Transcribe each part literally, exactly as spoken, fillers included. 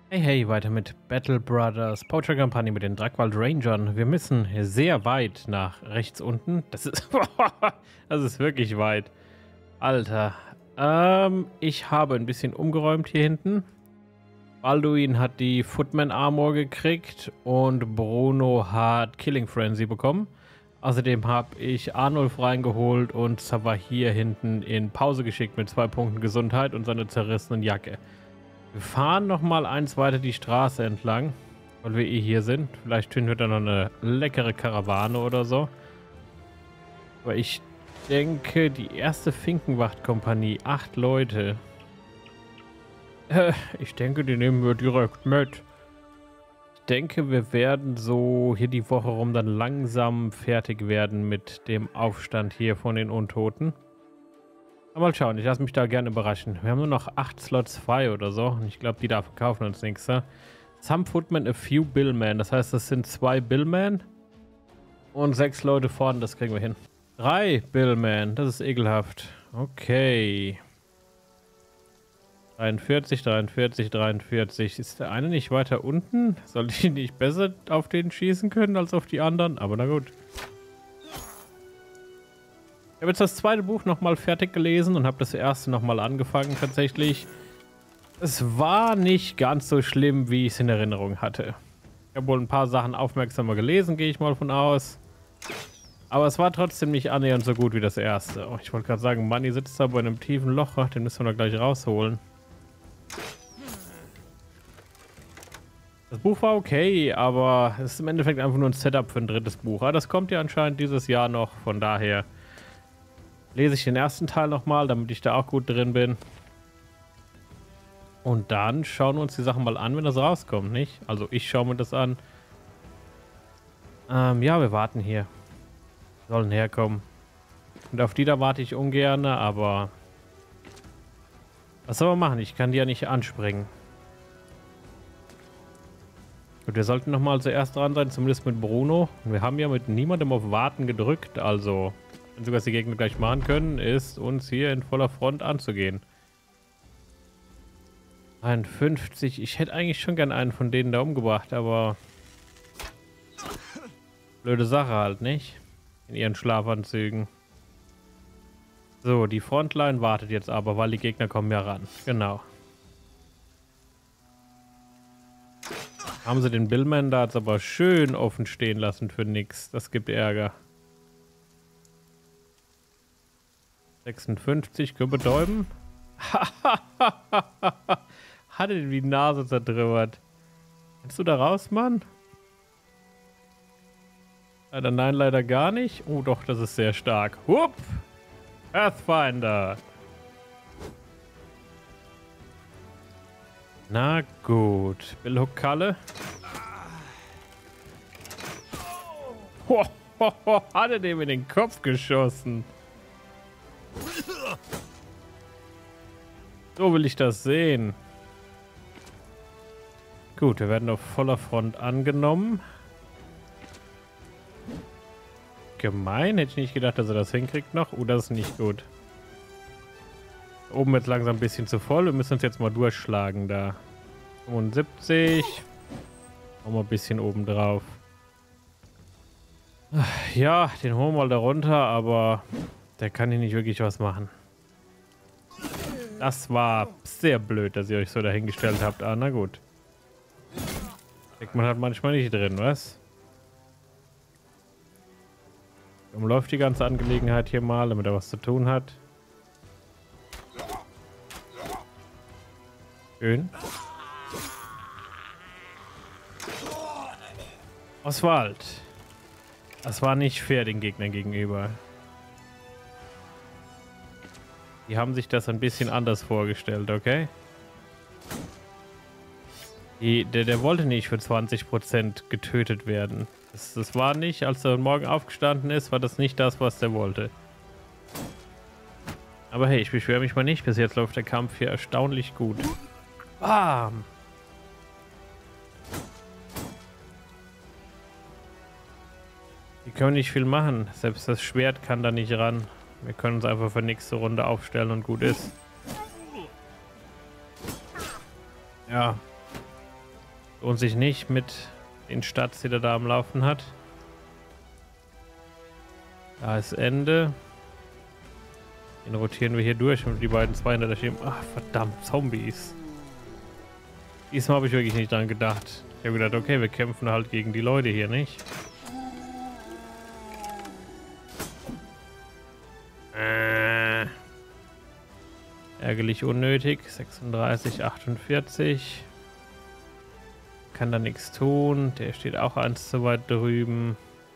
Hey, hey, weiter mit Battle Brothers Poacher-Kampagne mit den Drackwald Rangern. Wir müssen sehr weit nach rechts unten. Das ist, das ist wirklich weit. Alter. Ähm, ich habe ein bisschen umgeräumt hier hinten. Balduin hat die Footman Armor gekriegt und Bruno hat Killing Frenzy bekommen. Außerdem habe ich Arnulf reingeholt und Sava hier hinten in Pause geschickt mit zwei Punkten Gesundheit und seiner zerrissenen Jacke. Wir fahren noch mal eins weiter die Straße entlang, weil wir eh hier sind. Vielleicht finden wir da noch eine leckere Karawane oder so. Aber ich denke, die erste Finkenwachtkompanie, acht Leute. Äh, ich denke, die nehmen wir direkt mit. Ich denke, wir werden so hier die Woche rum dann langsam fertig werden mit dem Aufstand hier von den Untoten. Mal schauen, ich lasse mich da gerne überraschen. Wir haben nur noch acht Slots frei oder so. Und ich glaube, die da verkaufen uns nichts. Ne? Some Footmen, a few Billmen. Das heißt, das sind zwei Billmen. Und sechs Leute vorne, das kriegen wir hin. Drei Billmen, das ist ekelhaft. Okay. dreiundvierzig, dreiundvierzig, dreiundvierzig. Ist der eine nicht weiter unten? Sollte ich nicht besser auf den schießen können als auf die anderen? Aber na gut. Ich habe jetzt das zweite Buch nochmal fertig gelesen und habe das erste nochmal angefangen tatsächlich. Es war nicht ganz so schlimm, wie ich es in Erinnerung hatte. Ich habe wohl ein paar Sachen aufmerksamer gelesen, gehe ich mal von aus. Aber es war trotzdem nicht annähernd so gut wie das erste. Oh, ich wollte gerade sagen, Manni sitzt da bei einem tiefen Loch, den müssen wir da gleich rausholen. Das Buch war okay, aber es ist im Endeffekt einfach nur ein Setup für ein drittes Buch. Aber das kommt ja anscheinend dieses Jahr noch, von daher lese ich den ersten Teil nochmal, damit ich da auch gut drin bin. Und dann schauen wir uns die Sachen mal an, wenn das rauskommt, nicht? Also ich schaue mir das an. Ähm, ja, wir warten hier. Sollen herkommen. Und auf die da warte ich ungern, aber was soll man machen? Ich kann die ja nicht anspringen. Gut, wir sollten nochmal zuerst dran sein, zumindest mit Bruno. Und wir haben ja mit niemandem auf Warten gedrückt, also wenn sogar die Gegner gleich machen können, ist uns hier in voller Front anzugehen. einundfünfzig. Ich hätte eigentlich schon gern einen von denen da umgebracht, aber blöde Sache halt, nicht? In ihren Schlafanzügen. So, die Frontline wartet jetzt aber, weil die Gegner kommen ja ran. Genau. Haben sie den Billman da jetzt aber schön offen stehen lassen für nix. Das gibt Ärger. sechsundfünfzig, können wir betäuben? Hat er die Nase zerdrümmert. Kannst du da raus, Mann? Leider nein, leider gar nicht. Oh doch, das ist sehr stark. Hup! Pathfinder! Na gut. Billhook-Kalle. Ho, ho, ho, hat er dem in den Kopf geschossen. So will ich das sehen. Gut, wir werden auf voller Front angenommen. Gemein, hätte ich nicht gedacht, dass er das hinkriegt noch. Oh, das ist nicht gut. Oben wird langsam ein bisschen zu voll. Wir müssen uns jetzt mal durchschlagen da. fünfundsiebzig. Noch mal ein bisschen oben drauf. Ja, den holen wir mal da runter, aber der kann hier nicht wirklich was machen. Das war sehr blöd, dass ihr euch so dahingestellt habt. Ah, na gut. Steckt man halt manchmal nicht drin, was? Umläuft die ganze Angelegenheit hier mal, damit er was zu tun hat. Schön. Oswald. Das war nicht fair den Gegnern gegenüber. Die haben sich das ein bisschen anders vorgestellt, okay? Die, der, der wollte nicht für zwanzig Prozent getötet werden. Das, das war nicht, als er morgen aufgestanden ist, war das nicht das, was der wollte. Aber hey, ich beschwere mich mal nicht. Bis jetzt läuft der Kampf hier erstaunlich gut. Bam! Die können nicht viel machen. Selbst das Schwert kann da nicht ran. Wir können uns einfach für nächste Runde aufstellen und gut ist. Ja. Lohnt sich nicht mit den Stats, die er da am Laufen hat. Da ist Ende. Den rotieren wir hier durch und die beiden zwei hinter der Schiene. Ach, verdammt, Zombies. Diesmal habe ich wirklich nicht dran gedacht. Ich habe gedacht, okay, wir kämpfen halt gegen die Leute hier, nicht? Äh. Ärgerlich unnötig. sechsunddreißig, achtundvierzig. Kann da nichts tun. Der steht auch eins zu weit drüben.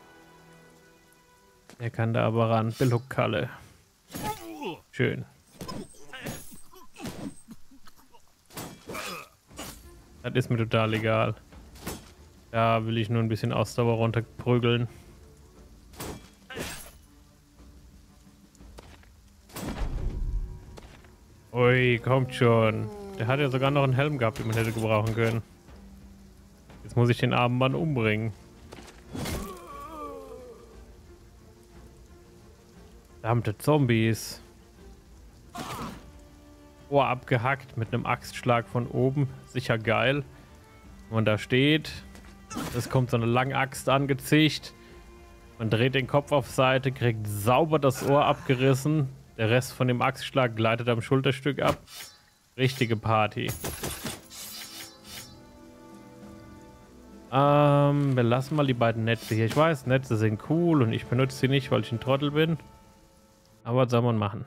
Der kann da aber ran. Beluckkalle. Schön. Das ist mir total egal. Da will ich nur ein bisschen Ausdauer runterprügeln. Ui, kommt schon. Der hat ja sogar noch einen Helm gehabt, den man hätte gebrauchen können. Jetzt muss ich den armen Mann umbringen. Verdammte Zombies. Ohr abgehackt mit einem Axtschlag von oben. Sicher geil. Wenn man da steht. Es kommt so eine lange Axt angezischt. Man dreht den Kopf auf Seite, kriegt sauber das Ohr abgerissen. Der Rest von dem Axtschlag gleitet am Schulterstück ab. Richtige Party. Ähm, wir lassen mal die beiden Netze hier. Ich weiß, Netze sind cool und ich benutze sie nicht, weil ich ein Trottel bin. Aber was soll man machen?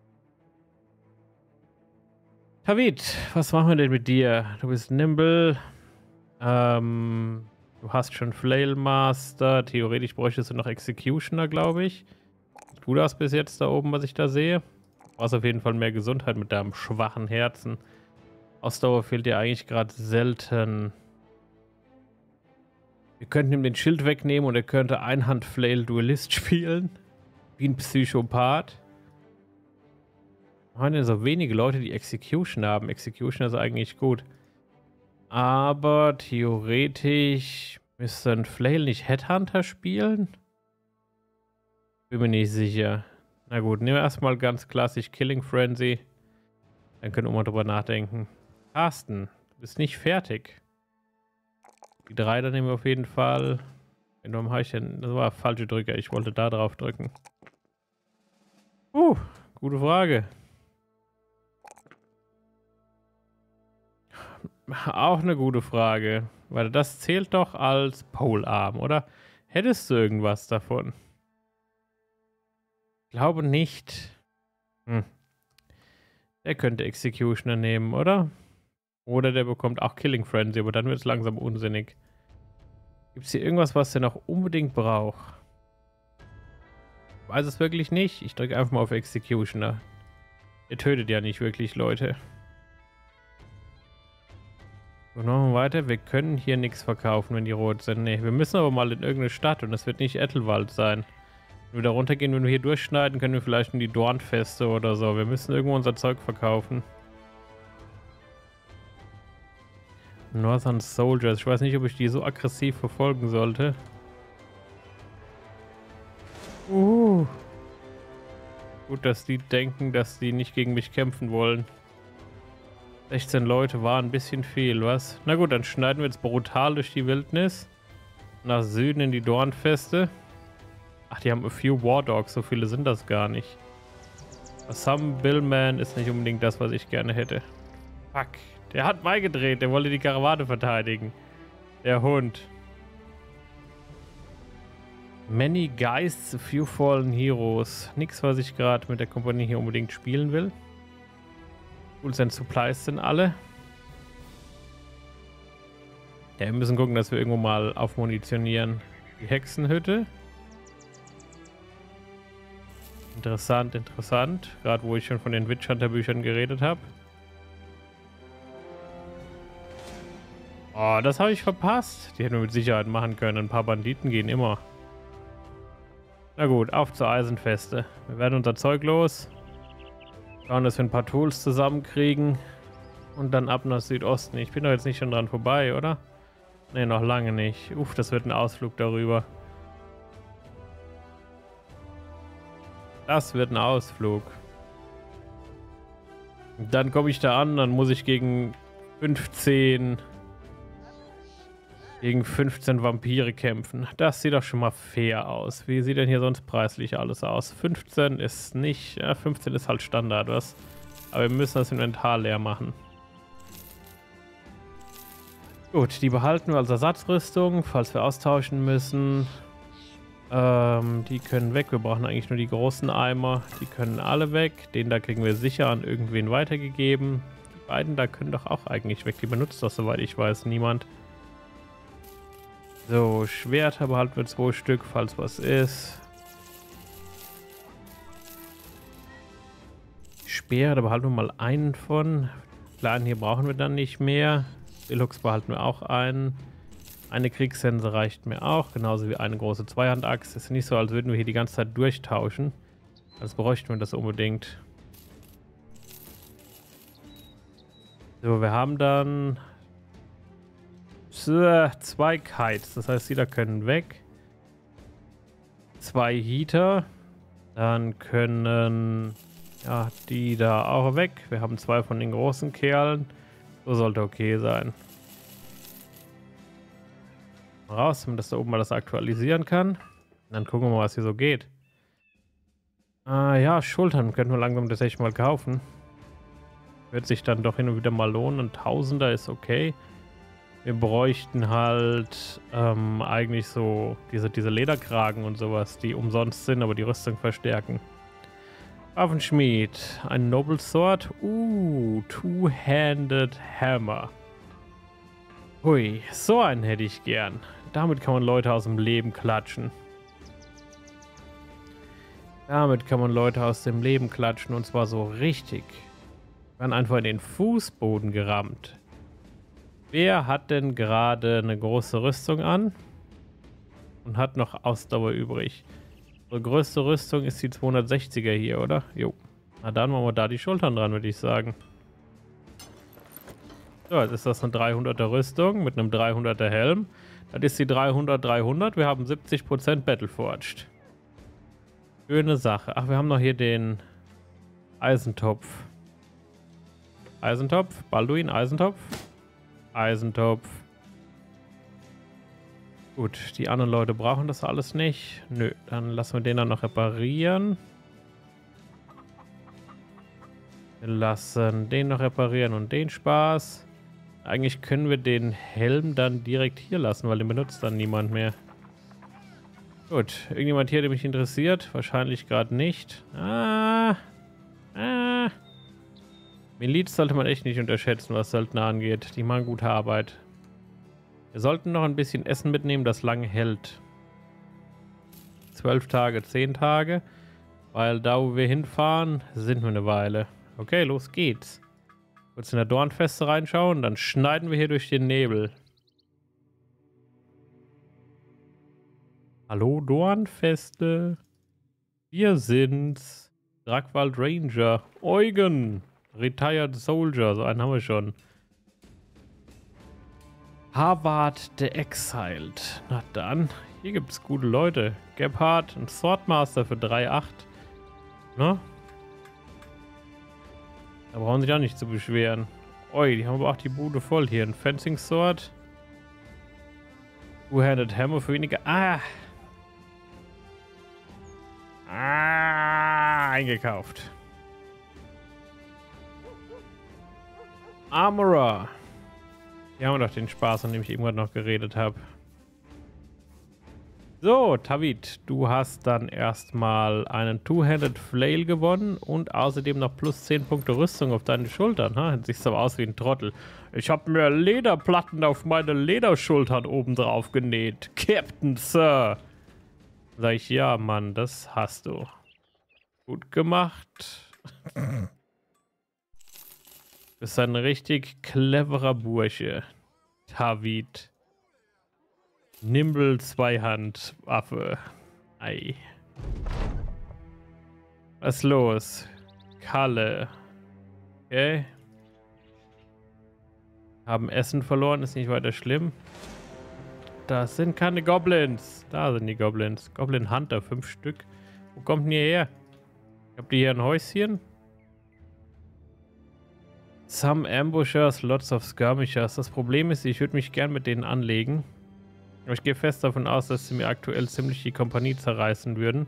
Tavid, was machen wir denn mit dir? Du bist nimble. Ähm, du hast schon Flail Master. Theoretisch bräuchtest du noch Executioner, glaube ich. Du das bis jetzt da oben, was ich da sehe. Du brauchst auf jeden Fall mehr Gesundheit mit deinem schwachen Herzen. Ausdauer fehlt dir eigentlich gerade selten. Wir könnten ihm den Schild wegnehmen und er könnte Einhand-Flail-Duelist spielen. Wie ein Psychopath. Haben denn so wenige Leute, die Execution haben? Execution ist eigentlich gut. Aber theoretisch müsste ein Flail nicht Headhunter spielen? Bin mir nicht sicher. Na gut, nehmen wir erstmal ganz klassisch Killing Frenzy. Dann können wir mal drüber nachdenken. Carsten, du bist nicht fertig. Die drei, da nehmen wir auf jeden Fall. Warum habe ich denn? Das war falsche Drücker. Ich wollte da drauf drücken. Uh, gute Frage. Auch eine gute Frage. Weil das zählt doch als Polearm, oder? Hättest du irgendwas davon? Ich glaube nicht. Hm. Der könnte Executioner nehmen, oder? Oder der bekommt auch Killing Frenzy, aber dann wird es langsam unsinnig. Gibt es hier irgendwas, was der noch unbedingt braucht? Ich weiß es wirklich nicht. Ich drücke einfach mal auf Executioner. Der tötet ja nicht wirklich Leute. Und noch weiter. Wir können hier nichts verkaufen, wenn die rot sind. Ne, wir müssen aber mal in irgendeine Stadt und das wird nicht Ethelwald sein. Wenn wir da runtergehen, wenn wir hier durchschneiden, können wir vielleicht in die Dornfeste oder so. Wir müssen irgendwo unser Zeug verkaufen. Northern Soldiers. Ich weiß nicht, ob ich die so aggressiv verfolgen sollte. Uh. Gut, dass die denken, dass die nicht gegen mich kämpfen wollen. sechzehn Leute war ein bisschen viel, was? Na gut, dann schneiden wir jetzt brutal durch die Wildnis. Nach Süden in die Dornfeste. Ach, die haben a few War Dogs. So viele sind das gar nicht. Some Billman ist nicht unbedingt das, was ich gerne hätte. Fuck. Der hat beigedreht. Der wollte die Karawane verteidigen. Der Hund. Many Geists, a few fallen heroes. Nix, was ich gerade mit der Kompanie hier unbedingt spielen will. Cool, sein Supplies sind alle. Ja, wir müssen gucken, dass wir irgendwo mal aufmunitionieren. Die Hexenhütte. Interessant, interessant. Gerade wo ich schon von den Witch Hunter Büchern geredet habe. Oh, das habe ich verpasst. Die hätten wir mit Sicherheit machen können. Ein paar Banditen gehen immer. Na gut, auf zur Eisenfeste. Wir werden unser Zeug los. Schauen, dass wir ein paar Tools zusammenkriegen. Und dann ab nach Südosten. Ich bin doch jetzt nicht schon dran vorbei, oder? Ne, noch lange nicht. Uff, das wird ein Ausflug darüber. Das wird ein Ausflug. Und dann komme ich da an, dann muss ich gegen fünfzehn Gegen fünfzehn Vampire kämpfen. Das sieht doch schon mal fair aus. Wie sieht denn hier sonst preislich alles aus? fünfzehn ist nicht... Ja, fünfzehn ist halt Standard, was? Aber wir müssen das Inventar leer machen. Gut, die behalten wir als Ersatzrüstung, falls wir austauschen müssen. Ähm, die können weg. Wir brauchen eigentlich nur die großen Eimer. Die können alle weg. Den da kriegen wir sicher an irgendwen weitergegeben. Die beiden da können doch auch eigentlich weg. Die benutzt das, soweit ich weiß, niemand. So, Schwerter behalten wir zwei Stück, falls was ist. Speere, da behalten wir mal einen von. Kleinen hier brauchen wir dann nicht mehr. Deluxe behalten wir auch einen. Eine Kriegssense reicht mir auch, genauso wie eine große Zweihandachse. Es ist nicht so, als würden wir hier die ganze Zeit durchtauschen. Als bräuchten wir das unbedingt. So, wir haben dann zwei Kites, das heißt, die da können weg. Zwei Heater. Dann können ja die da auch weg. Wir haben zwei von den großen Kerlen. So sollte okay sein. Raus, damit das da oben mal das aktualisieren kann. Und dann gucken wir mal, was hier so geht. Ah ja, Schultern könnten wir langsam tatsächlich mal kaufen. Wird sich dann doch hin und wieder mal lohnen. Ein Tausender ist okay. Wir bräuchten halt ähm, eigentlich so diese, diese Lederkragen und sowas, die umsonst sind, aber die Rüstung verstärken. Waffenschmied. Ein Noble Sword. Uh, Two-Handed Hammer. Hui, so einen hätte ich gern. Damit kann man Leute aus dem Leben klatschen. Damit kann man Leute aus dem Leben klatschen und zwar so richtig. Dann einfach in den Fußboden gerammt. Wer hat denn gerade eine große Rüstung an und hat noch Ausdauer übrig? Unsere größte Rüstung ist die zweihundertsechziger hier, oder? Jo. Na dann machen wir da die Schultern dran, würde ich sagen. So, jetzt ist das eine dreihunderter Rüstung mit einem dreihunderter Helm. Das ist die dreihundert dreihundert. Wir haben siebzig Prozent Battleforged. Schöne Sache. Ach, wir haben noch hier den Eisentopf. Eisentopf, Balduin, Eisentopf. Eisentopf. Gut, die anderen Leute brauchen das alles nicht. Nö, dann lassen wir den dann noch reparieren. Wir lassen den noch reparieren und den Spaß. Eigentlich können wir den Helm dann direkt hier lassen, weil den benutzt dann niemand mehr. Gut, irgendjemand hier, der mich interessiert? Wahrscheinlich gerade nicht. Ah, ah. Miliz sollte man echt nicht unterschätzen, was Söldner angeht. Die machen gute Arbeit. Wir sollten noch ein bisschen Essen mitnehmen, das lange hält. Zwölf Tage, zehn Tage. Weil da, wo wir hinfahren, sind wir eine Weile. Okay, los geht's. Kurz in der Dornfeste reinschauen, dann schneiden wir hier durch den Nebel. Hallo Dornfeste. Wir sind's. Drackwald Ranger. Eugen. Retired Soldier, so einen haben wir schon. Harvard the Exiled. Na dann, hier gibt's gute Leute. Gebhard, ein Swordmaster für drei Komma acht. Ne? Da brauchen sich auch nicht zu beschweren. Oi, die haben aber auch die Bude voll hier. Ein Fencing Sword. Two-Handed Hammer für weniger. Ah! Ah! Eingekauft. Armorer. Hier haben wir doch den Spaß, an dem ich eben gerade noch geredet habe. So, Tawid, du hast dann erstmal einen Two-Handed Flail gewonnen und außerdem noch plus zehn Punkte Rüstung auf deine Schultern. Ha? Jetzt siehst du aber aus wie ein Trottel. Ich habe mir Lederplatten auf meine Lederschultern oben drauf genäht. Captain Sir. Sag ich, ja, Mann, das hast du. Gut gemacht. Du bist ein richtig cleverer Bursche. Tawid. Nimble Zweihandwaffe. Ei. Was ist los? Kalle. Okay. Haben Essen verloren, ist nicht weiter schlimm. Das sind keine Goblins. Da sind die Goblins. Goblin Hunter, fünf Stück. Wo kommt denn ihr her? Habt ihr hier ein Häuschen? Some Ambushers, lots of Skirmishers. Das Problem ist, ich würde mich gern mit denen anlegen. Aber ich gehe fest davon aus, dass sie mir aktuell ziemlich die Kompanie zerreißen würden.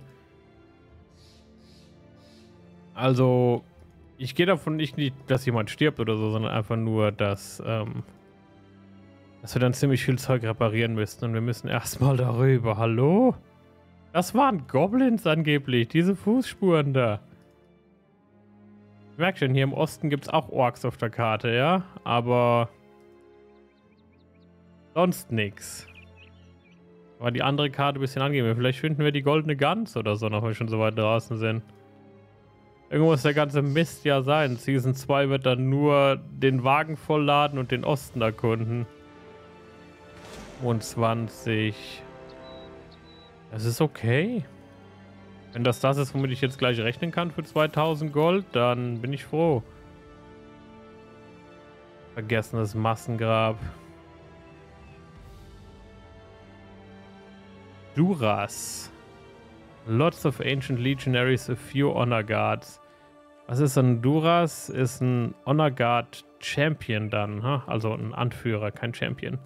Also, ich gehe davon nicht, dass jemand stirbt oder so, sondern einfach nur, dass, ähm, dass wir dann ziemlich viel Zeug reparieren müssten. Und wir müssen erstmal darüber. Hallo? Das waren Goblins angeblich, diese Fußspuren da. Ich merke schon, hier im Osten gibt es auch Orks auf der Karte, ja? Aber sonst nichts. Aber die andere Karte ein bisschen angeben. Vielleicht finden wir die goldene Gans oder so, noch wenn wir schon so weit draußen sind. Irgendwo muss der ganze Mist ja sein. Season zwei wird dann nur den Wagen vollladen und den Osten erkunden. fünfundzwanzig. Das ist okay. Wenn das das ist, womit ich jetzt gleich rechnen kann für zweitausend Gold, dann bin ich froh. Vergessenes Massengrab. Duras. Lots of ancient legionaries, a few honor guards. Was ist ein Duras? Ist ein Honor Guard Champion dann, huh? Also ein Anführer, kein Champion.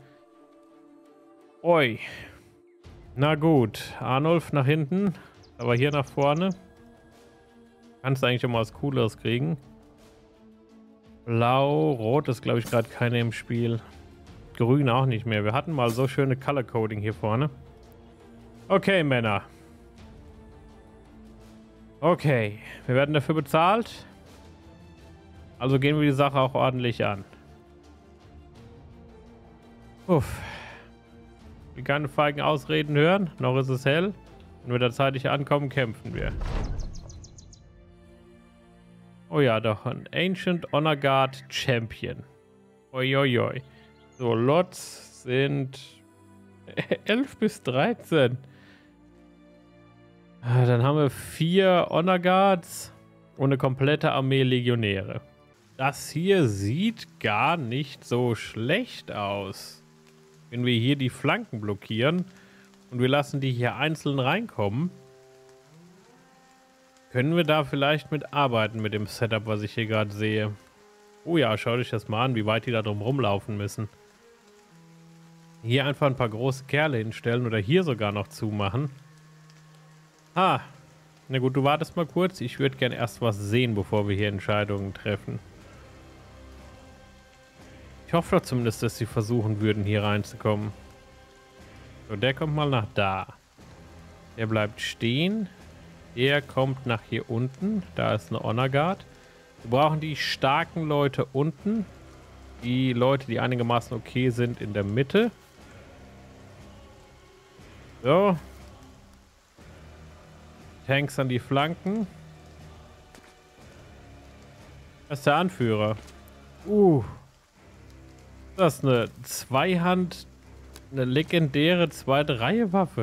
Oi. Na gut, Arnulf nach hinten, aber hier nach vorne. Kannst du eigentlich auch mal was Cooleres kriegen. Blau, Rot ist glaube ich gerade keine im Spiel. Grün auch nicht mehr. Wir hatten mal so schöne Color Coding hier vorne. Okay, Männer. Okay, wir werden dafür bezahlt. Also gehen wir die Sache auch ordentlich an. Uff. Ich will keine feigen Ausreden hören. Noch ist es hell. Wenn wir da zeitig ankommen, kämpfen wir. Oh ja, doch. Ein Ancient Honor Guard Champion. Uiuiui. So, Lots sind elf bis dreizehn. Dann haben wir vier Honor Guards und eine komplette Armee Legionäre. Das hier sieht gar nicht so schlecht aus. Wenn wir hier die Flanken blockieren und wir lassen die hier einzeln reinkommen, können wir da vielleicht mit arbeiten mit dem Setup, was ich hier gerade sehe. Oh ja, schau dich das mal an, wie weit die da drum rumlaufen müssen. Hier einfach ein paar große Kerle hinstellen oder hier sogar noch zumachen. Ah, na gut, du wartest mal kurz. Ich würde gerne erst was sehen, bevor wir hier Entscheidungen treffen. Ich hoffe doch zumindest, dass sie versuchen würden, hier reinzukommen. So, der kommt mal nach da. Der bleibt stehen. Der kommt nach hier unten. Da ist eine Honor Guard. Wir brauchen die starken Leute unten. Die Leute, die einigermaßen okay sind, in der Mitte. So. Tanks an die Flanken. Das ist der Anführer. Uh. Das ist eine Zweihand, eine legendäre zweite Reihe Waffe.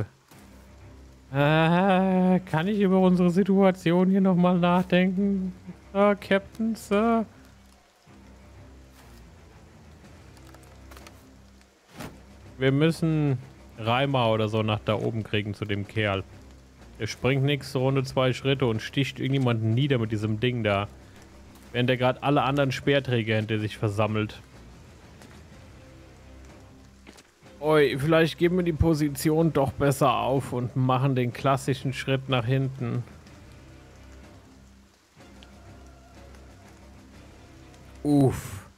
Äh, kann ich über unsere Situation hier nochmal nachdenken? Sir, Captain, Sir? Wir müssen Reimer oder so nach da oben kriegen zu dem Kerl. Der springt nächste Runde zwei Schritte und sticht irgendjemanden nieder mit diesem Ding da. Während der gerade alle anderen Speerträger hinter sich versammelt. Oi, vielleicht geben wir die Position doch besser auf und machen den klassischen Schritt nach hinten. Uff.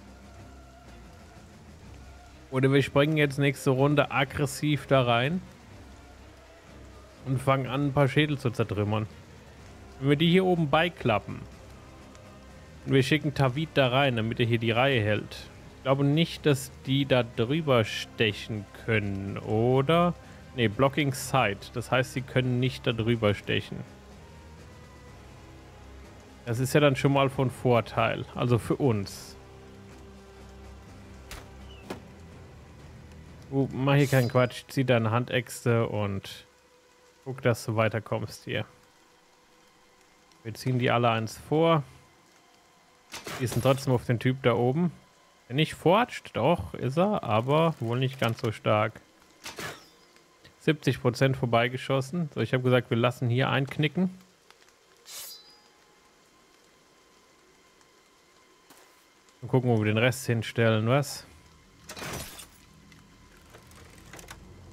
Oder wir springen jetzt nächste Runde aggressiv da rein. Und fangen an, ein paar Schädel zu zertrümmern. Wenn wir die hier oben beiklappen. Und wir schicken Tawid da rein, damit er hier die Reihe hält. Ich glaube nicht, dass die da drüber stechen können, oder? Ne, Blocking Side. Das heißt, sie können nicht da drüber stechen. Das ist ja dann schon mal von Vorteil. Also für uns. Uh, mach hier keinen Quatsch. Zieh deine Handäxte und guck, dass du weiterkommst hier. Wir ziehen die alle eins vor. Die sind trotzdem auf den Typ da oben. Der nicht fortscht, doch, ist er, aber wohl nicht ganz so stark. siebzig Prozent vorbeigeschossen. So, ich habe gesagt, wir lassen hier einknicken. Und gucken, wo wir den Rest hinstellen, was?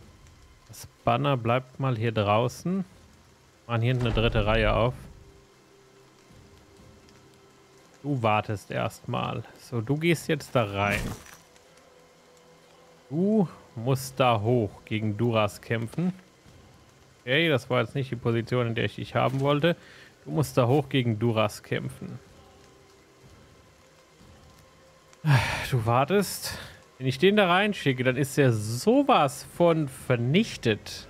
Banner bleibt mal hier draußen. Machen hier eine dritte Reihe auf. Du wartest erstmal. So, du gehst jetzt da rein. Du musst da hoch gegen Duras kämpfen. Okay, das war jetzt nicht die Position, in der ich dich haben wollte. Du musst da hoch gegen Duras kämpfen. Du wartest. Wenn ich den da reinschicke, dann ist er sowas von vernichtet.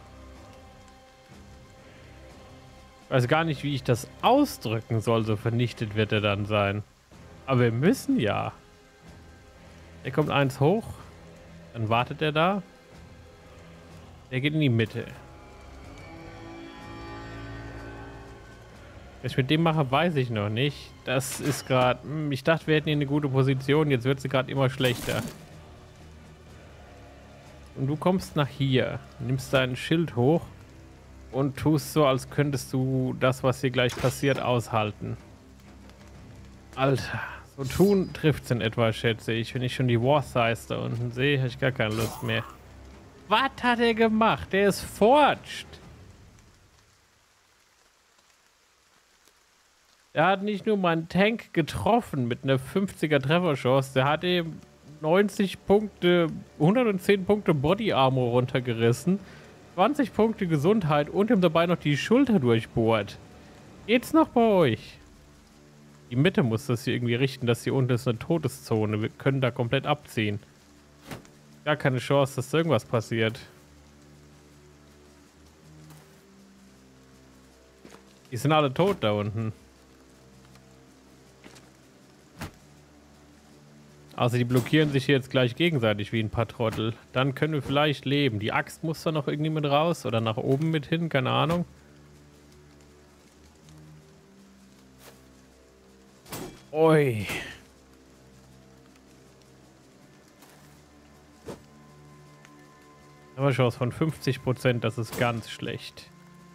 Ich weiß gar nicht, wie ich das ausdrücken soll. So vernichtet wird er dann sein. Aber wir müssen ja. Er kommt eins hoch. Dann wartet er da. Der geht in die Mitte. Was ich mit dem mache, weiß ich noch nicht. Das ist gerade... Ich dachte, wir hätten hier eine gute Position. Jetzt wird sie gerade immer schlechter. Und du kommst nach hier. Nimmst dein Schild hoch. Und tust so, als könntest du das, was hier gleich passiert, aushalten. Alter. So tun trifft es in etwa, schätze ich. Wenn ich schon die Warsize da unten sehe, habe ich gar keine Lust mehr. Was hat er gemacht? Der ist forged. Er hat nicht nur meinen Tank getroffen mit einer fünfziger Trefferchance, der hat ihm neunzig Punkte, hundertzehn Punkte Body Armor runtergerissen, zwanzig Punkte Gesundheit und ihm dabei noch die Schulter durchbohrt. Geht's noch bei euch? Die Mitte muss das hier irgendwie richten, dass hier unten ist eine Todeszone. Wir können da komplett abziehen. Gar keine Chance, dass irgendwas passiert. Die sind alle tot da unten. Also die blockieren sich jetzt gleich gegenseitig wie ein paar Trottel. Dann können wir vielleicht leben. Die Axt muss da noch irgendwie mit raus oder nach oben mit hin, keine Ahnung. Ui. Aber Chance von fünfzig Prozent, das ist ganz schlecht.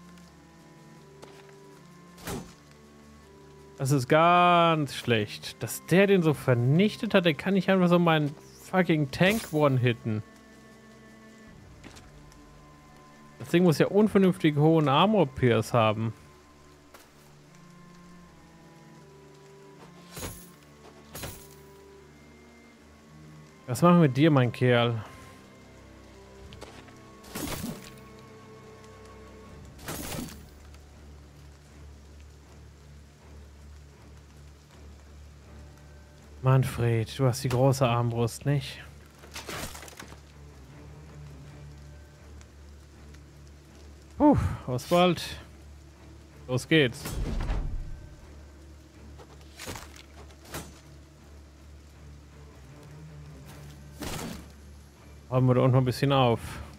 Das ist ganz schlecht. Dass der den so vernichtet hat, der kann nicht einfach so meinen fucking Tank one-hitten. Das Ding muss ja unvernünftig hohen Armor-Pierce haben. Was machen wir mit dir, mein Kerl? Manfred, du hast die große Armbrust, nicht? Puh, Oswald. Los geht's. Räumen wir da unten ein bisschen auf.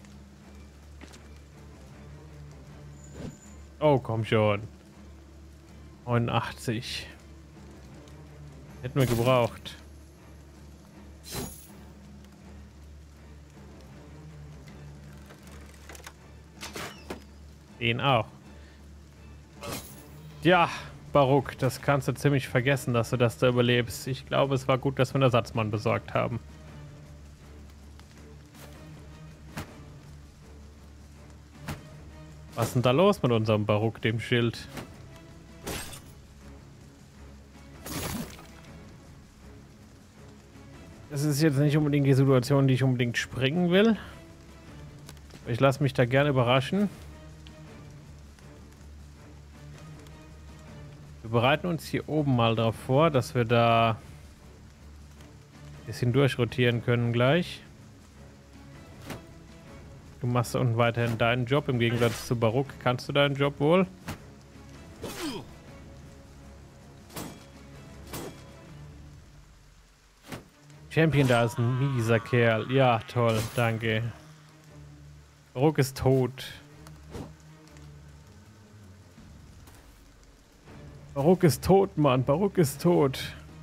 Oh, komm schon. neunundachtzig. Hätten wir gebraucht. Den auch. Ja, Baruch, das kannst du ziemlich vergessen, dass du das da überlebst. Ich glaube, es war gut, dass wir einen Ersatzmann besorgt haben. Was ist denn da los mit unserem Baruch, dem Schild? Das ist jetzt nicht unbedingt die Situation, die ich unbedingt springen will. Ich lasse mich da gerne überraschen. Wir bereiten uns hier oben mal darauf vor, dass wir da ein bisschen durchrotieren können gleich. Du machst da unten weiterhin deinen Job. Im Gegensatz zu Baruch kannst du deinen Job wohl. Champion, da ist ein mieser Kerl. Ja, toll, danke. Baruch ist tot. Baruch ist tot, Mann. Baruch ist tot.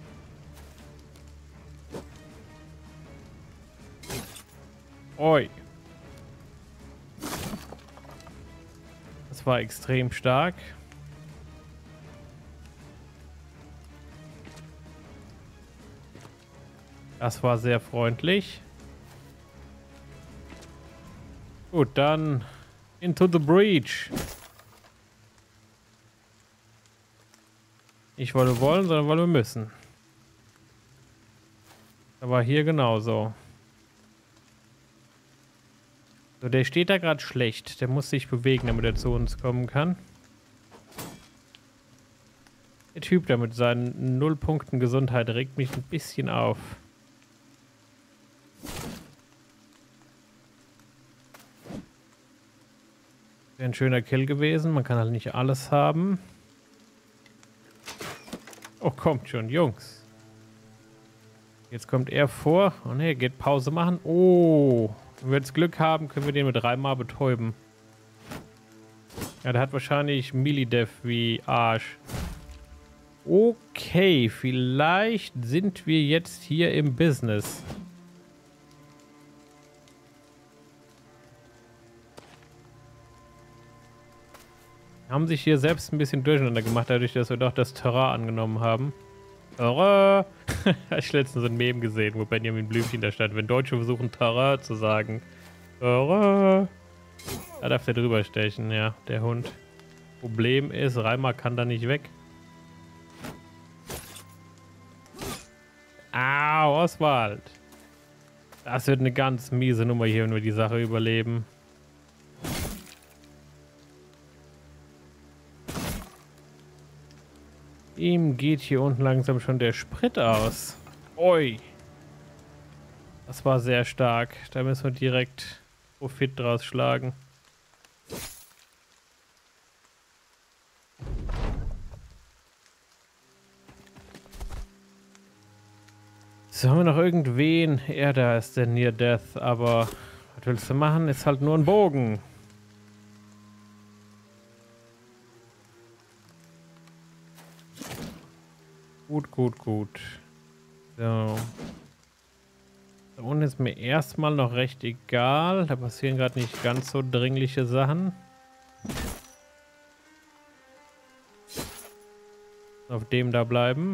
Oi. Das war extrem stark. Das war sehr freundlich. Gut, dann into the breach. Nicht weil wir wollen, sondern weil wir müssen. Aber hier genauso. So, der steht da gerade schlecht. Der muss sich bewegen, damit er zu uns kommen kann. Der Typ da mit seinen null Punkten Gesundheit regt mich ein bisschen auf. Wäre ein schöner Kill gewesen. Man kann halt nicht alles haben. Oh, kommt schon, Jungs. Jetzt kommt er vor. Oh ne, geht Pause machen. Oh, wenn wir jetzt Glück haben, können wir den mit dreimal betäuben. Ja, der hat wahrscheinlich Melee-Death wie Arsch. Okay, vielleicht sind wir jetzt hier im Business. Haben sich hier selbst ein bisschen durcheinander gemacht, dadurch, dass wir doch das Terrain angenommen haben. Terrain! Ich habe letztens so ein Meme gesehen, wo Benjamin Blümchen da stand. Wenn Deutsche versuchen, Terrain zu sagen. Terrain! Da darf der drüber stechen, ja, der Hund. Problem ist, Reimer kann da nicht weg. Au, Oswald! Das wird eine ganz miese Nummer hier, wenn wir die Sache überleben. Ihm geht hier unten langsam schon der Sprit aus. Ui. Das war sehr stark. Da müssen wir direkt Profit draus schlagen. So, haben wir noch irgendwen? Er da ist der Near Death, aber was willst du machen? Ist halt nur ein Bogen. Gut, gut, gut. So. Da unten ist mir erstmal noch recht egal. Da passieren gerade nicht ganz so dringliche Sachen. Auf dem da bleiben.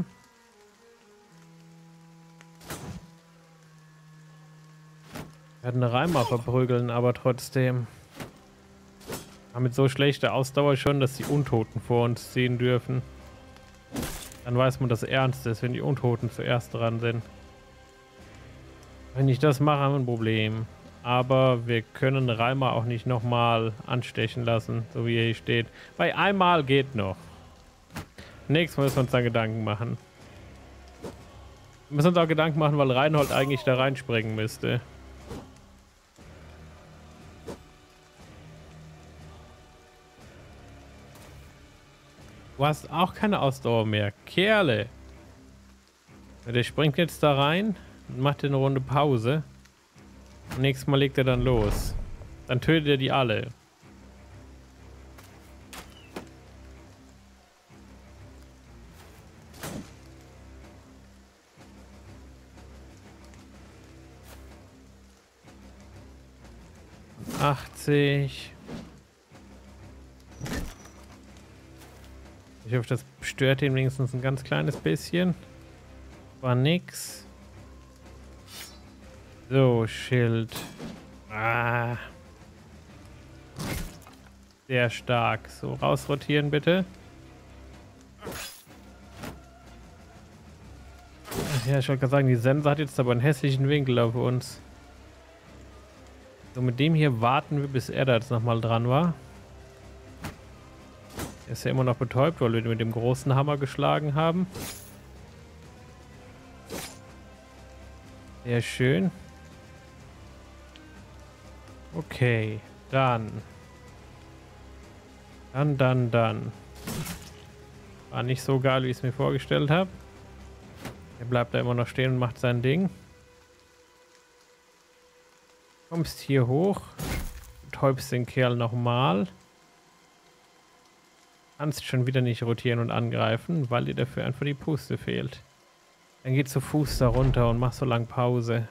Wir werden Reimer verprügeln, aber trotzdem. Haben mit so schlechter Ausdauer schon, dass die Untoten vor uns ziehen dürfen. Dann weiß man, dass es ernst ist, wenn die Untoten zuerst dran sind. Wenn ich das mache, haben wir ein Problem. Aber wir können Reimer auch nicht nochmal anstechen lassen, so wie er hier steht. Bei einmal geht noch. Nächstes Mal müssen wir uns da Gedanken machen. Wir müssen uns auch Gedanken machen, weil Reinhold eigentlich da reinspringen müsste. Du hast auch keine Ausdauer mehr. Kerle. Ja, der springt jetzt da rein und macht eine Runde Pause. Und nächstes Mal legt er dann los. Dann tötet er die alle. achtzig. Ich hoffe, das stört ihn wenigstens ein ganz kleines bisschen. War nix. So, Schild. Ah. Sehr stark. So, rausrotieren bitte. Ja, ich wollte gerade sagen, die Sense hat jetzt aber einen hässlichen Winkel auf uns. So, mit dem hier warten wir, bis er da jetzt nochmal dran war. Er ist ja immer noch betäubt, weil wir mit dem großen Hammer geschlagen haben. Sehr schön. Okay, dann. Dann, dann, dann. War nicht so geil, wie ich es mir vorgestellt habe. Er bleibt da immer noch stehen und macht sein Ding. Kommst hier hoch. Betäubst den Kerl nochmal. Kannst schon wieder nicht rotieren und angreifen, weil dir dafür einfach die Puste fehlt. Dann geh zu Fuß da runter und mach so lang Pause.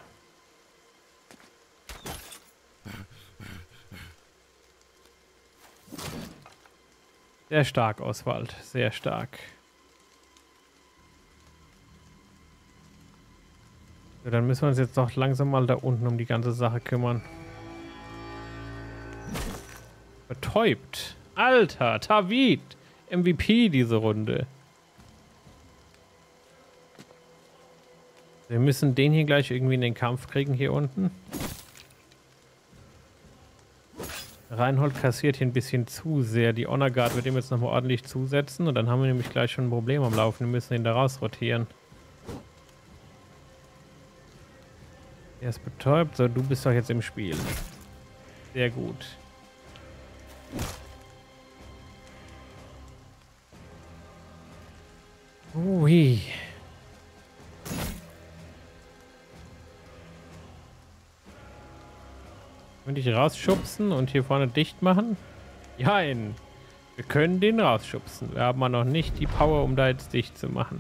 Sehr stark, Oswald. Sehr stark. So, dann müssen wir uns jetzt doch langsam mal da unten um die ganze Sache kümmern. betäubt. Alter, Tawid. M V P diese Runde. Wir müssen den hier gleich irgendwie in den Kampf kriegen, hier unten. Reinhold kassiert hier ein bisschen zu sehr. Die Honor Guard wird ihm jetzt nochmal ordentlich zusetzen. Und dann haben wir nämlich gleich schon ein Problem am Laufen. Wir müssen ihn da raus rotieren. Er ist betäubt. So, du bist doch jetzt im Spiel. Sehr gut. Ui. Könnte ich rausschubsen und hier vorne dicht machen? Nein. Wir können den rausschubsen. Wir haben aber noch nicht die Power, um da jetzt dicht zu machen.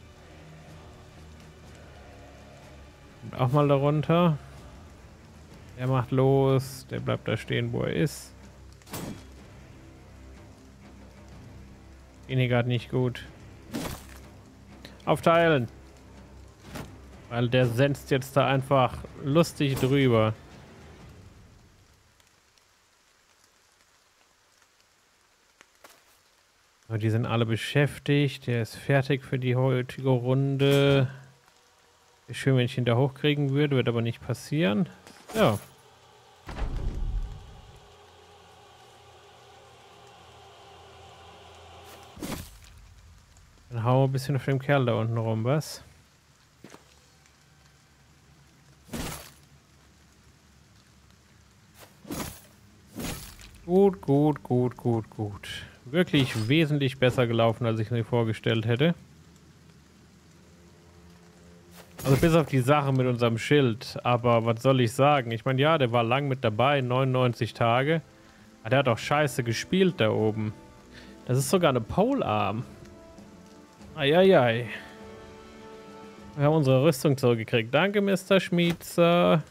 Und auch mal darunter. Der macht los. Der bleibt da stehen, wo er ist. Ihn gerade nicht gut. Aufteilen. Weil der senzt jetzt da einfach lustig drüber. Die sind alle beschäftigt. Der ist fertig für die heutige Runde. Wäre schön, wenn ich ihn da hochkriegen würde. Wird aber nicht passieren. Ja. Dann hauen wir ein bisschen auf dem Kerl da unten rum, was? Gut, gut, gut, gut, gut. Wirklich wesentlich besser gelaufen, als ich mir vorgestellt hätte. Also bis auf die Sache mit unserem Schild. Aber was soll ich sagen? Ich meine, ja, der war lang mit dabei, neunundneunzig Tage. Aber der hat doch scheiße gespielt da oben. Das ist sogar eine Polearm. Eieiei. Wir haben unsere Rüstung zurückgekriegt. Danke, Mister Schmietzer.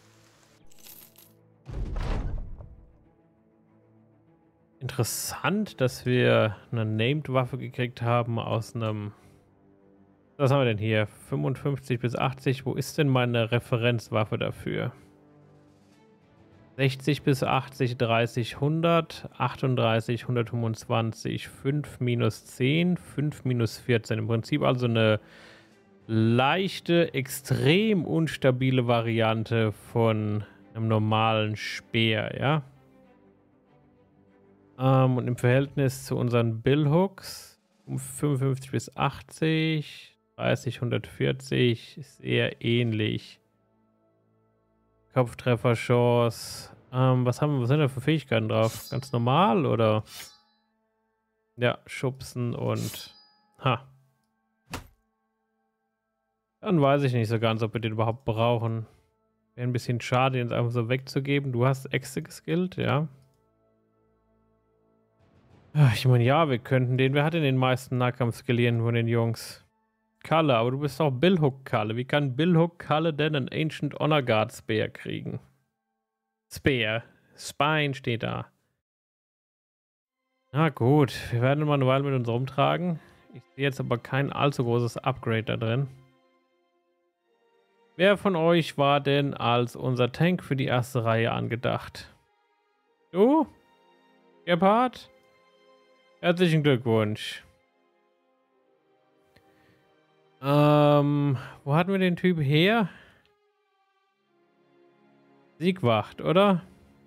Interessant, dass wir eine Named-Waffe gekriegt haben aus einem... Was haben wir denn hier? fünfundfünfzig bis achtzig. Wo ist denn meine Referenzwaffe dafür? sechzig bis achtzig, dreißig, hundert, achtunddreißig, hundertfünfundzwanzig, fünf minus zehn, fünf minus vierzehn. Im Prinzip also eine leichte, extrem unstabile Variante von einem normalen Speer, ja? Um, und im Verhältnis zu unseren Billhooks um fünfundfünfzig bis achtzig, dreißig, hundertvierzig ist eher ähnlich. Kopftrefferchance. Um, was haben was sind da für Fähigkeiten drauf? Ganz normal oder? Ja, schubsen und ha. Dann weiß ich nicht so ganz, ob wir den überhaupt brauchen. Wäre ein bisschen schade, den einfach so wegzugeben. Du hast Äxte geskillt, ja. Ich meine, ja, wir könnten den. Wer hat denn den meisten Nahkampf-Skillieren von den Jungs? Kalle, aber du bist doch Billhook Kalle. Wie kann Billhook Kalle denn einen Ancient Honor Guard Spear kriegen? Spear. Spine steht da. Na gut, wir werden mal eine Weile mit uns rumtragen. Ich sehe jetzt aber kein allzu großes Upgrade da drin. Wer von euch war denn als unser Tank für die erste Reihe angedacht? Du? Gebhard? Herzlichen Glückwunsch. Ähm, wo hatten wir den Typ her? Siegwacht, oder?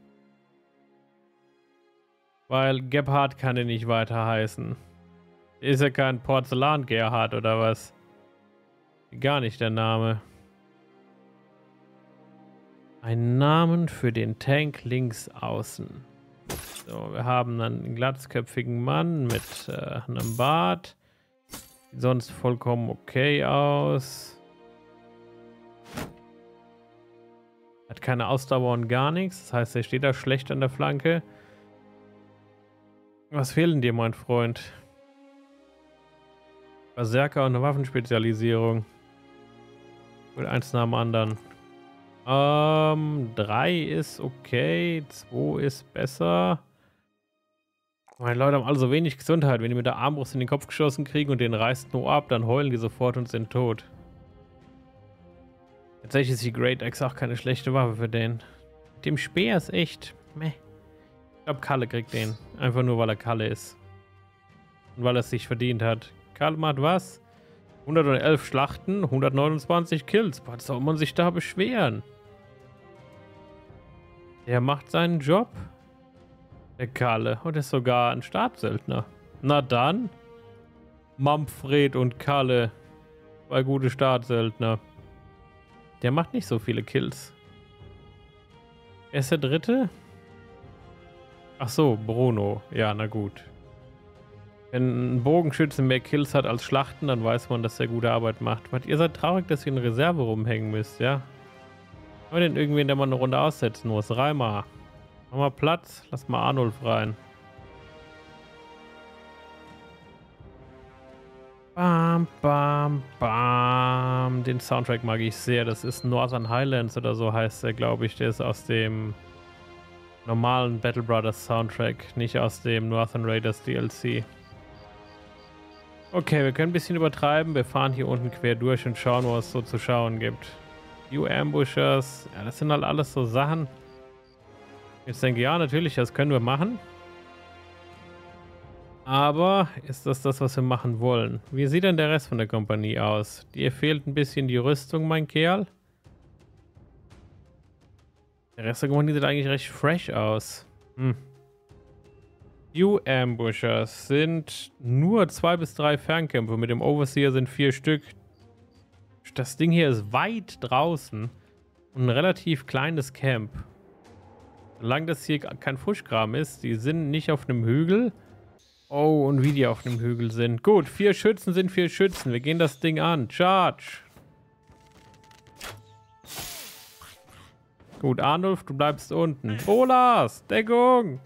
Weil Gebhard kann er nicht weiter heißen. Ist ja kein Porzellan-Gerhard oder was? Gar nicht der Name. Ein Namen für den Tank links außen. So, wir haben einen glatzköpfigen Mann mit äh, einem Bart. Sieht sonst vollkommen okay aus. Hat keine Ausdauer und gar nichts. Das heißt, er steht da schlecht an der Flanke. Was fehlen dir, mein Freund? Berserker und eine Waffenspezialisierung. Und eins nach dem anderen. Ähm, drei ist okay. zwei ist besser. Meine Leute haben alle so wenig Gesundheit. Wenn die mit der Armbrust in den Kopf geschossen kriegen und den reißt nur ab, dann heulen die sofort und sind tot. Tatsächlich ist die Great Axe auch keine schlechte Waffe für den. Mit dem Speer ist echt meh. Ich glaube, Kalle kriegt den. Einfach nur, weil er Kalle ist. Und weil er es sich verdient hat. Kalle macht was? hundertelf Schlachten, hundertneunundzwanzig Kills. Was soll man sich da beschweren? Der macht seinen Job. Der Kalle. Und ist sogar ein Stabsöldner. Na dann. Manfred und Kalle. Zwei gute Stabsöldner. Der macht nicht so viele Kills. Er ist der dritte? Ach so, Bruno. Ja, na gut. Wenn ein Bogenschütze mehr Kills hat als Schlachten, dann weiß man, dass er gute Arbeit macht. Was, ihr seid traurig, dass ihr in Reserve rumhängen müsst, ja? Haben wir denn irgendwen, der mal eine Runde aussetzen muss? Reimer. Mach mal Platz. Lass mal Arnulf rein. Bam, bam, bam. Den Soundtrack mag ich sehr. Das ist Northern Highlands oder so heißt er, glaube ich. Der ist aus dem normalen Battle Brothers Soundtrack, nicht aus dem Northern Raiders D L C. Okay, wir können ein bisschen übertreiben. Wir fahren hier unten quer durch und schauen, was es so zu schauen gibt. You Ambushers. Ja, das sind halt alles so Sachen. Jetzt denke ich, ja, natürlich, das können wir machen. Aber ist das das, was wir machen wollen? Wie sieht denn der Rest von der Kompanie aus? Dir fehlt ein bisschen die Rüstung, mein Kerl. Der Rest der Kompanie sieht eigentlich recht fresh aus. Hm. You Ambushers sind nur zwei bis drei Fernkämpfe. Mit dem Overseer sind vier Stück. Das Ding hier ist weit draußen und ein relativ kleines Camp. Solange das hier kein Fuschkram ist, die sind nicht auf einem Hügel. Oh, und wie die auf einem Hügel sind. Gut, vier Schützen sind vier Schützen. Wir gehen das Ding an. Charge! Gut, Arnulf, du bleibst unten. Bolas, Deckung!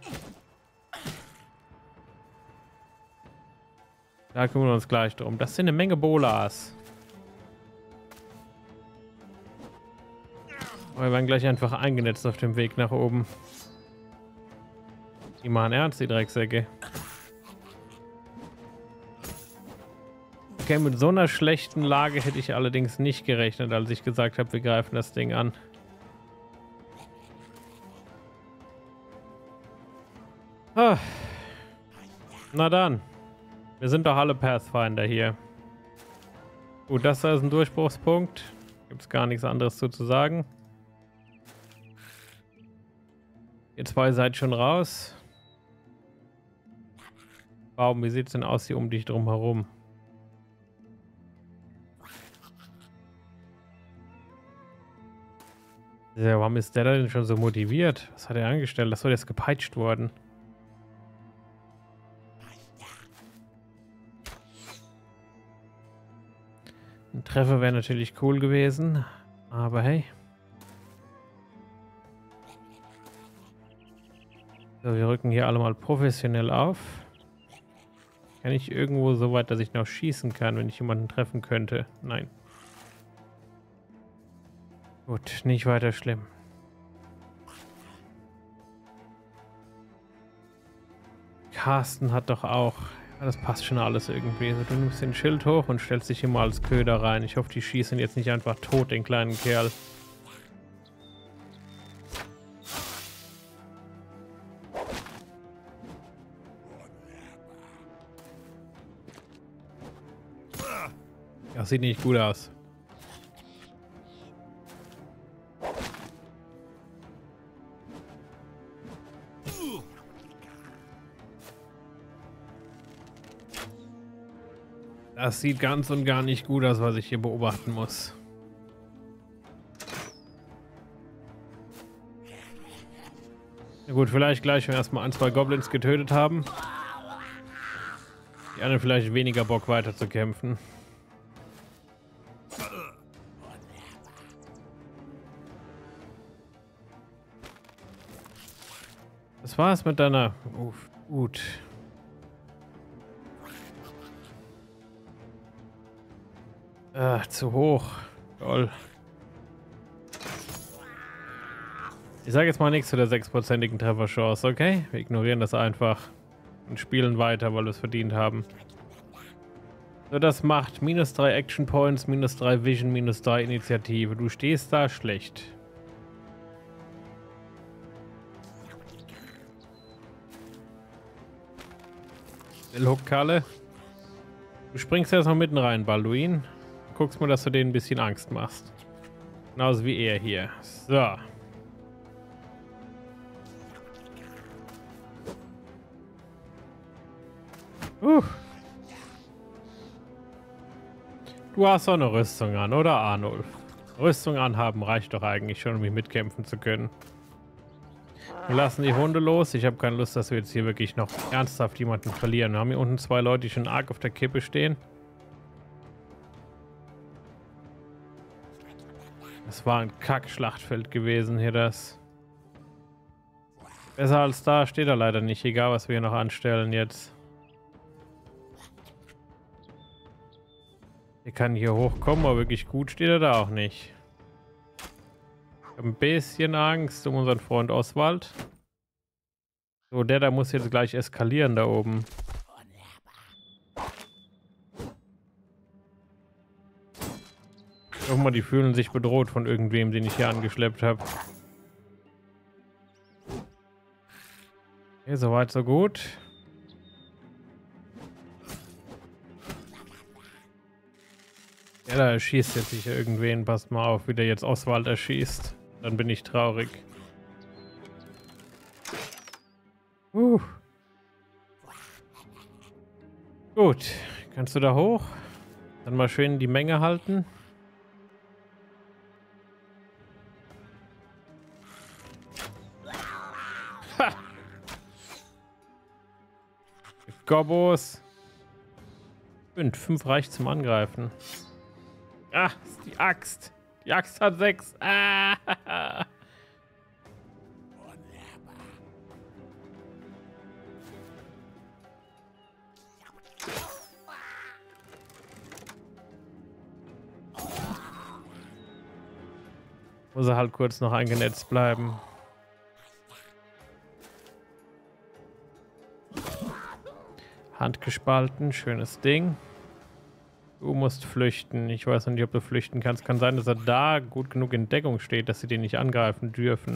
Da kümmern wir uns gleich drum. Das sind eine Menge Bolas. Wir werden gleich einfach eingenetzt auf dem Weg nach oben. Die machen ernst, die Drecksäcke. Okay, mit so einer schlechten Lage hätte ich allerdings nicht gerechnet, als ich gesagt habe, wir greifen das Ding an. Ah. Na dann. Wir sind doch alle Pathfinder hier. Gut, das ist ein Durchbruchspunkt. Gibt es gar nichts anderes zu, zu sagen. Ihr zwei seid schon raus. Baum, wie sieht es denn aus hier um dich drum herum? Ja, warum ist der denn schon so motiviert? Was hat er angestellt? Das soll jetzt gepeitscht worden. Ein Treffer wäre natürlich cool gewesen, aber hey. So, wir rücken hier alle mal professionell auf. Kann ich irgendwo so weit, dass ich noch schießen kann, wenn ich jemanden treffen könnte? Nein. Gut, nicht weiter schlimm. Carsten hat doch auch... Ja, das passt schon alles irgendwie. Also, du nimmst den Schild hoch und stellst dich immer als Köder rein. Ich hoffe, die schießen jetzt nicht einfach tot, den kleinen Kerl. Das sieht nicht gut aus. Das sieht ganz und gar nicht gut aus, was ich hier beobachten muss. Na gut, vielleicht gleich, wenn wir erstmal ein, zwei Goblins getötet haben. Die anderen vielleicht weniger Bock weiter zu kämpfen. Was war es mit deiner... Uff, gut. Ah, zu hoch. Toll. Ich sage jetzt mal nichts zu der sechsprozentigen Trefferchance, okay? Wir ignorieren das einfach und spielen weiter, weil wir es verdient haben. So, das macht minus drei Action Points, minus drei Vision, minus drei Initiative. Du stehst da schlecht. Lokale. Du springst jetzt noch mitten rein, Balduin. Guckst mal, dass du denen ein bisschen Angst machst. Genauso wie er hier. So. Uh. Du hast doch eine Rüstung an, oder Arnulf? Rüstung anhaben reicht doch eigentlich schon, um mich mitkämpfen zu können. Wir lassen die Hunde los. Ich habe keine Lust, dass wir jetzt hier wirklich noch ernsthaft jemanden verlieren. Wir haben hier unten zwei Leute, die schon arg auf der Kippe stehen. Das war ein Kack-Schlachtfeld gewesen hier, das. Besser als da steht er leider nicht, egal was wir hier noch anstellen jetzt. Er kann hier hochkommen, aber wirklich gut steht er da auch nicht. Ich habe ein bisschen Angst um unseren Freund Oswald. So, der da muss jetzt gleich eskalieren da oben. Guck mal, die fühlen sich bedroht von irgendwem, den ich hier angeschleppt habe. Okay, soweit so gut. Ja, da erschießt jetzt sicher irgendwen. Passt mal auf, wie der jetzt Oswald erschießt. Dann bin ich traurig. Uh. Gut, kannst du da hoch? Dann mal schön die Menge halten. Ha! Gobbos. Fünf, fünf reicht zum Angreifen. Ah, ist die Axt. Die Axt hat sechs. Ah. Muss er halt kurz noch eingenetzt bleiben. Hand gespalten, schönes Ding. Du musst flüchten. Ich weiß noch nicht, ob du flüchten kannst. Kann sein, dass er da gut genug in Deckung steht, dass sie den nicht angreifen dürfen.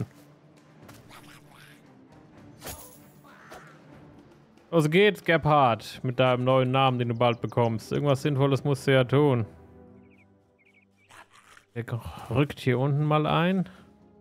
Los geht's, Gebhard, mit deinem neuen Namen, den du bald bekommst. Irgendwas Sinnvolles musst du ja tun. Der rückt hier unten mal ein.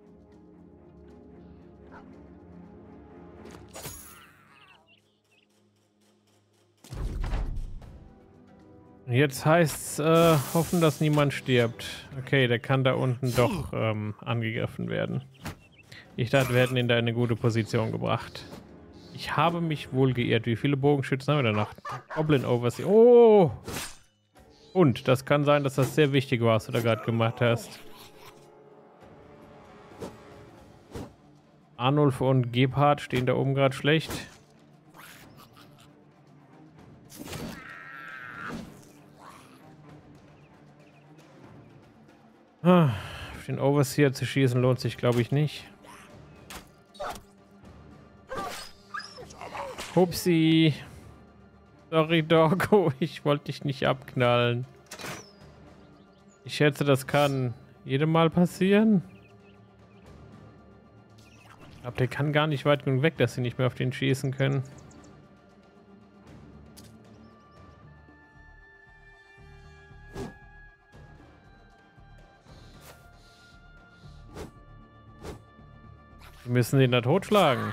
Jetzt heißt es äh, hoffen, dass niemand stirbt. Okay, der kann da unten doch ähm, angegriffen werden. Ich dachte, wir hätten ihn da in eine gute Position gebracht. Ich habe mich wohl geirrt. Wie viele Bogenschützen haben wir da noch? Goblin Overseer. Oh! Und das kann sein, dass das sehr wichtig war, was du da gerade gemacht hast. Arnulf und Gebhard stehen da oben gerade schlecht. Ah, auf den Overseer zu schießen lohnt sich, glaube ich, nicht. Hupsi. Sorry, Doggo. Ich wollte dich nicht abknallen. Ich schätze, das kann jedem Mal passieren. Aber der kann gar nicht weit genug weg, dass sie nicht mehr auf den schießen können. Wir müssen den da totschlagen.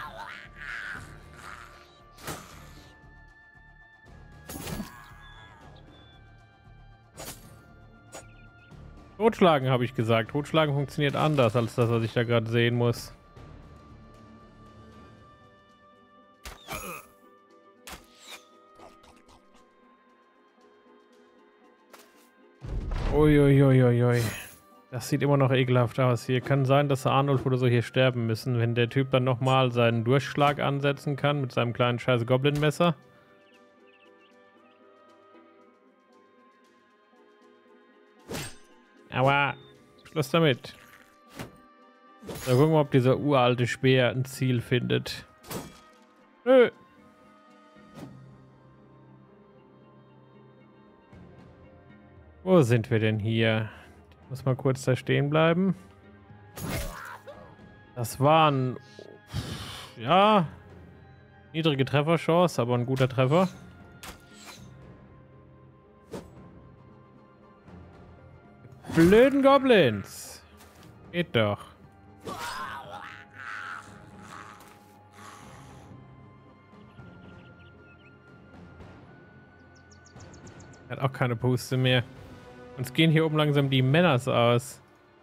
Totschlagen, habe ich gesagt. Totschlagen funktioniert anders als das, was ich da gerade sehen muss. Uiuiuiui. Das sieht immer noch ekelhaft aus. Hier kann sein, dass Arnulf oder so hier sterben müssen, wenn der Typ dann nochmal seinen Durchschlag ansetzen kann mit seinem kleinen scheiß Goblin-Messer. Aber Schluss damit. So, gucken wir mal, ob dieser uralte Speer ein Ziel findet. Nö. Wo sind wir denn hier? Ich muss mal kurz da stehen bleiben. Das waren... Ja... niedrige Trefferchance, aber ein guter Treffer. blöden Goblins. Geht doch. Hat auch keine Puste mehr. Uns gehen hier oben langsam die Männers aus.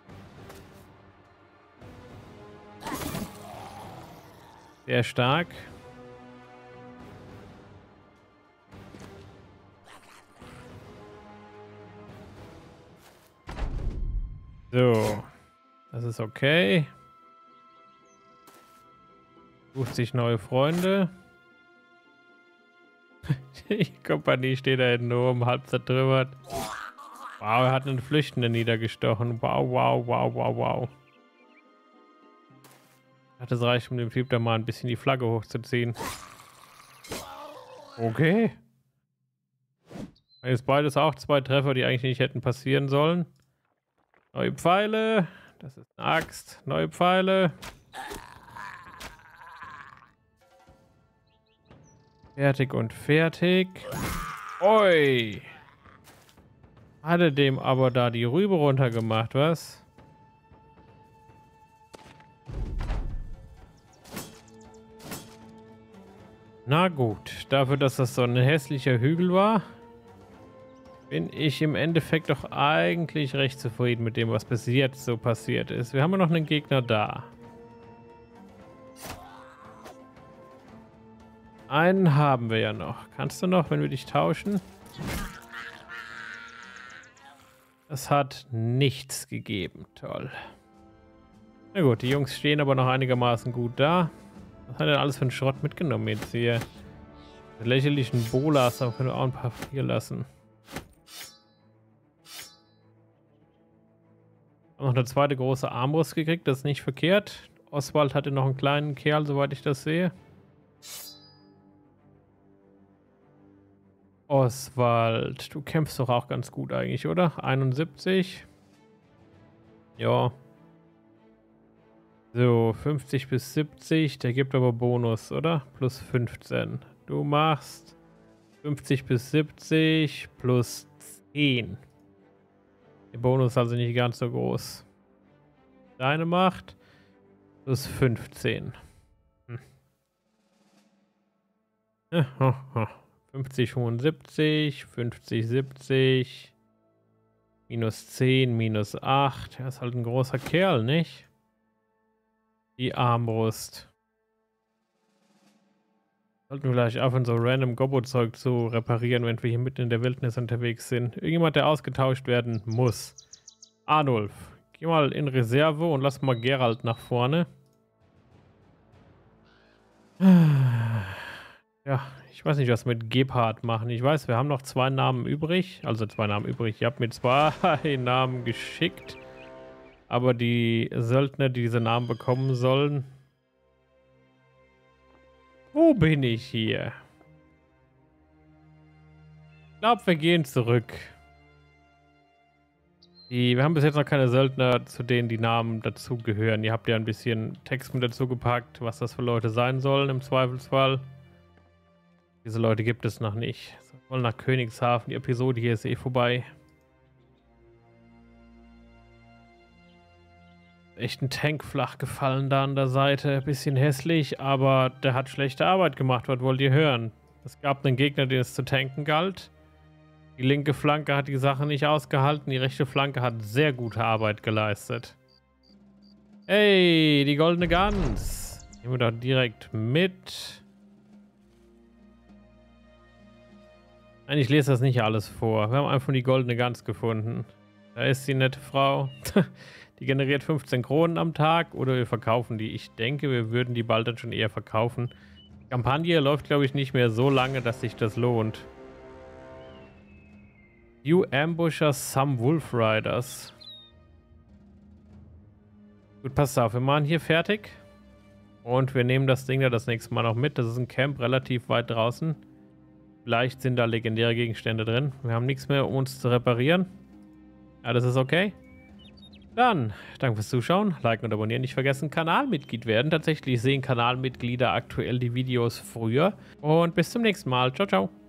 Sehr stark. So. Das ist okay. Sucht sich neue Freunde. Die Kompanie steht da hinten oben, halb zertrümmert. Wow, er hat einen Flüchtenden niedergestochen. Wow, wow, wow, wow, wow. Das reicht, um dem Typ da mal ein bisschen die Flagge hochzuziehen. Okay. Jetzt beides auch zwei Treffer, die eigentlich nicht hätten passieren sollen. Neue Pfeile. Das ist eine Axt. Neue Pfeile. Fertig und fertig. Oi. Hatte dem aber da die Rübe runtergemacht, was? Na gut, dafür, dass das so ein hässlicher Hügel war, bin ich im Endeffekt doch eigentlich recht zufrieden mit dem, was bis jetzt so passiert ist. Wir haben ja noch einen Gegner da. Einen haben wir ja noch. Kannst du noch, wenn wir dich tauschen? Das hat nichts gegeben. Toll. Na gut, die Jungs stehen aber noch einigermaßen gut da. Was hat er alles für einen Schrott mitgenommen jetzt hier? Die lächerlichen Bolas, da können wir auch ein paar hier lassen. Haben noch eine zweite große Armbrust gekriegt, das ist nicht verkehrt. Oswald hatte noch einen kleinen Kerl, soweit ich das sehe. Oswald, du kämpfst doch auch ganz gut eigentlich, oder? einundsiebzig. Ja. So, fünfzig bis siebzig, der gibt aber Bonus, oder? Plus fünfzehn. Du machst fünfzig bis siebzig plus zehn. Der Bonus ist also nicht ganz so groß. Deine Macht plus fünfzehn. Hm. fünfzig, fünfundsiebzig, fünfzig, siebzig. Minus zehn, minus acht. Er ist halt ein großer Kerl, nicht? Die Armbrust. Sollten wir gleich aufhören, so random Gobbo-Zeug zu reparieren, wenn wir hier mitten in der Wildnis unterwegs sind. Irgendjemand, der ausgetauscht werden muss. Arnulf, geh mal in Reserve und lass mal Geralt nach vorne. Ja, ich weiß nicht, was wir mit Gebhard machen. Ich weiß, wir haben noch zwei Namen übrig. Also zwei Namen übrig. Ich habe mir zwei Namen geschickt. Aber die Söldner, die diese Namen bekommen sollen... Wo bin ich hier? Ich glaube, wir gehen zurück. Die, wir haben bis jetzt noch keine Söldner, zu denen die Namen dazugehören. Ihr habt ja ein bisschen Text mit dazu gepackt, was das für Leute sein sollen im Zweifelsfall. Diese Leute gibt es noch nicht. Wir wollen nach Königshafen. Die Episode hier ist eh vorbei. Echt ein Tank flach gefallen da an der Seite. Bisschen hässlich, aber der hat schlechte Arbeit gemacht. Was wollt ihr hören? Es gab einen Gegner, den es zu tanken galt. Die linke Flanke hat die Sache nicht ausgehalten. Die rechte Flanke hat sehr gute Arbeit geleistet. Hey, die goldene Gans. Nehmen wir doch direkt mit. Nein, ich lese das nicht alles vor. Wir haben einfach die goldene Gans gefunden. Da ist die nette Frau. Die generiert fünfzehn Kronen am Tag oder wir verkaufen die. Ich denke, wir würden die bald dann schon eher verkaufen. Die Kampagne läuft, glaube ich, nicht mehr so lange, dass sich das lohnt. You ambushers some Wolf Riders. Gut, passt auf. Wir machen hier fertig. Und wir nehmen das Ding da das nächste Mal noch mit. Das ist ein Camp relativ weit draußen. Vielleicht sind da legendäre Gegenstände drin. Wir haben nichts mehr, um uns zu reparieren. Ja, das ist okay. Dann, danke fürs Zuschauen, liken und abonnieren nicht vergessen, Kanalmitglied werden. Tatsächlich sehen Kanalmitglieder aktuell die Videos früher. Und bis zum nächsten Mal. Ciao, ciao.